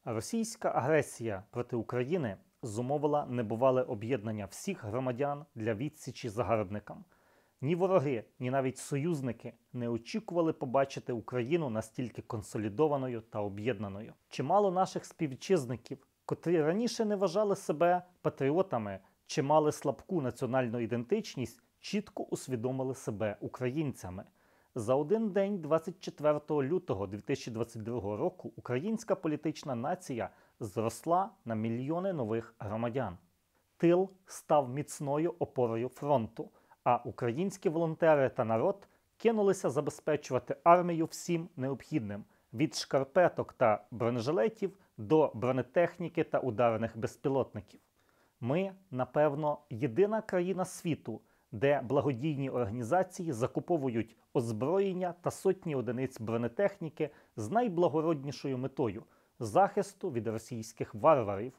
Російська агресія проти України зумовила небувале об'єднання всіх громадян для відсічі загарбникам. Ні вороги, ні навіть союзники не очікували побачити Україну настільки консолідованою та об'єднаною. Чимало наших співвітчизників, котрі раніше не вважали себе патріотами чи мали слабку національну ідентичність, чітко усвідомили себе українцями. За один день, 24 лютого 2022 року, українська політична нація зросла на мільйони нових громадян. Тил став міцною опорою фронту, а українські волонтери та народ кинулися забезпечувати армію всім необхідним – від шкарпеток та бронежилетів до бронетехніки та ударних безпілотників. Ми, напевно, єдина країна світу, де благодійні організації закуповують озброєння та сотні одиниць бронетехніки з найблагороднішою метою – захисту від російських варварів.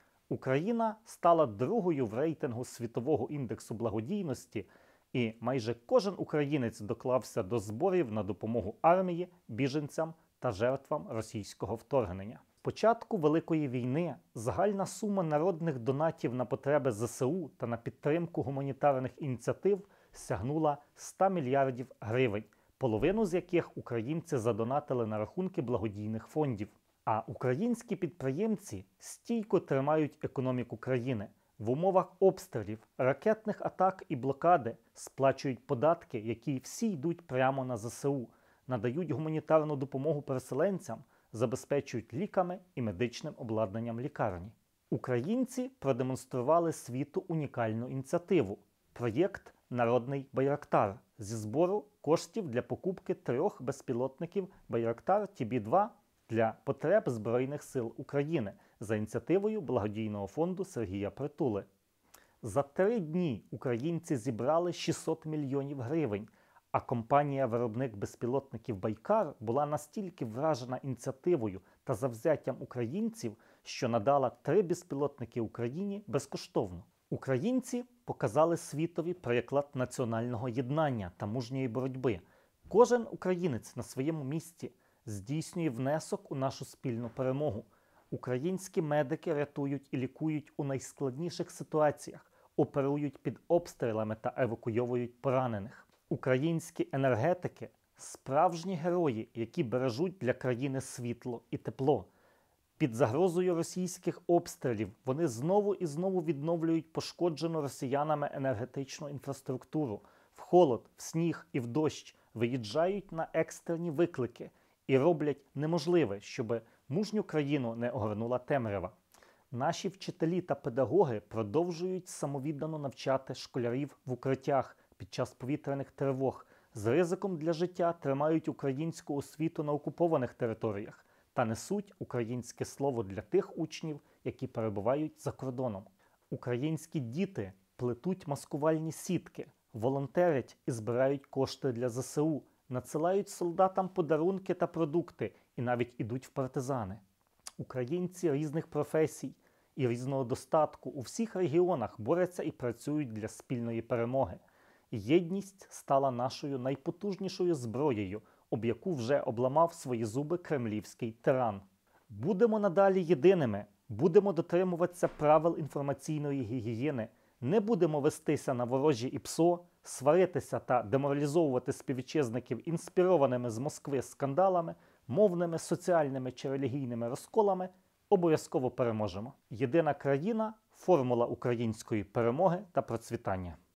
Україна стала другою в рейтингу Світового індексу благодійності, і майже кожен українець доклався до зборів на допомогу армії, біженцям та жертвам російського вторгнення. З початку Великої війни загальна сума народних донатів на потреби ЗСУ та на підтримку гуманітарних ініціатив сягнула 100 мільярдів гривень, половину з яких українці задонатили на рахунки благодійних фондів. А українські підприємці стійко тримають економіку країни. В умовах обстрілів, ракетних атак і блокади сплачують податки, які всі йдуть прямо на ЗСУ, надають гуманітарну допомогу переселенцям, забезпечують ліками і медичним обладнанням лікарні. Українці продемонстрували світу унікальну ініціативу – проєкт «Народний Байрактар» зі збору коштів для покупки 3 безпілотників «Байрактар TB2» для потреб Збройних сил України за ініціативою благодійного фонду Сергія Притули. За 3 дні українці зібрали 600 мільйонів гривень, а компанія-виробник безпілотників «Байкар» була настільки вражена ініціативою та завзяттям українців, що надала 3 безпілотники Україні безкоштовно. Українці показали світові приклад національного єднання та мужньої боротьби. Кожен українець на своєму місці здійснює внесок у нашу спільну перемогу. Українські медики рятують і лікують у найскладніших ситуаціях, оперують під обстрілами та евакуйовують поранених. Українські енергетики – справжні герої, які бережуть для країни світло і тепло. Під загрозою російських обстрілів вони знову і знову відновлюють пошкоджену росіянами енергетичну інфраструктуру. В холод, в сніг і в дощ виїжджають на екстрені виклики і роблять неможливе, щоб мужню країну не огорнула темрява. Наші вчителі та педагоги продовжують самовіддано навчати школярів в укриттях під час повітряних тривог, з ризиком для життя тримають українську освіту на окупованих територіях та несуть українське слово для тих учнів, які перебувають за кордоном. Українські діти плетуть маскувальні сітки, волонтерять і збирають кошти для ЗСУ, надсилають солдатам подарунки та продукти і навіть ідуть в партизани. Українці різних професій і різного достатку у всіх регіонах борються і працюють для спільної перемоги. Єдність стала нашою найпотужнішою зброєю, об яку вже обламав свої зуби кремлівський тиран. Будемо надалі єдиними, будемо дотримуватися правил інформаційної гігієни, не будемо вестися на ворожі ІПСО, сваритися та деморалізовувати співвітчизників інспірованими з Москви скандалами, мовними, соціальними чи релігійними розколами, обов'язково переможемо. Єдина країна – формула української перемоги та процвітання.